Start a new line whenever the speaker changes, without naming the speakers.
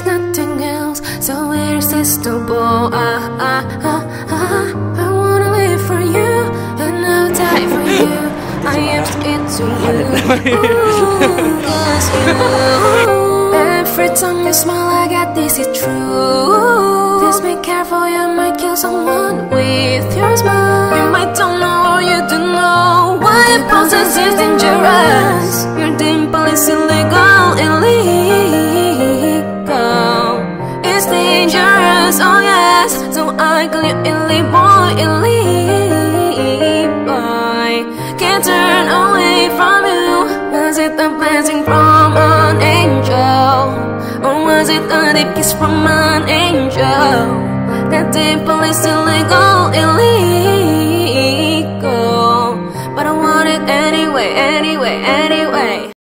there's nothing else so irresistible. I wanna live for you and I'll die for you. I am into you. Ooh, 'cause you. Every time you smile I get this is true. Please be careful, you might kill someone with your smile. You might don't know or you don't know why the process is dangerous. Your dimple is illegal, it's dangerous, oh yes. So I call you illy boy, can't turn away from you. Was it a blessing from an angel, or was it a deep kiss from an angel? That dimple is illegal, but I want it anyway, anyway.